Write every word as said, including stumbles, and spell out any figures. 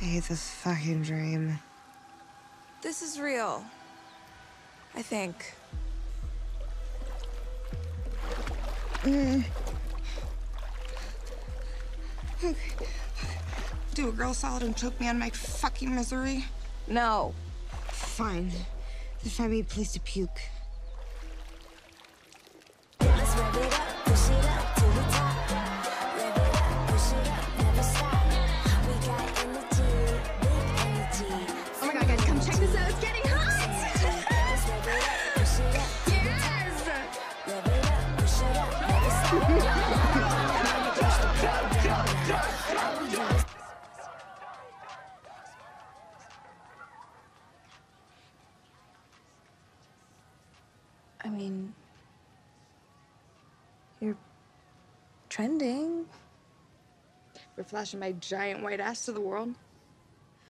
I hate this fucking dream. This is real. I think. Mm. Okay. Do a girl solid and choke me on my fucking misery? No. Fine. Just find me a place to puke. Let's rev it up, push it up to the top. Rev it up, push it up, never stop. We got energy, big energy. Oh my god, guys, come check this out. It's getting hot! Let's rev it up, push it up to the top. Rev it up, push it up, never stop. I mean, you're trending. For flashing my giant white ass to the world.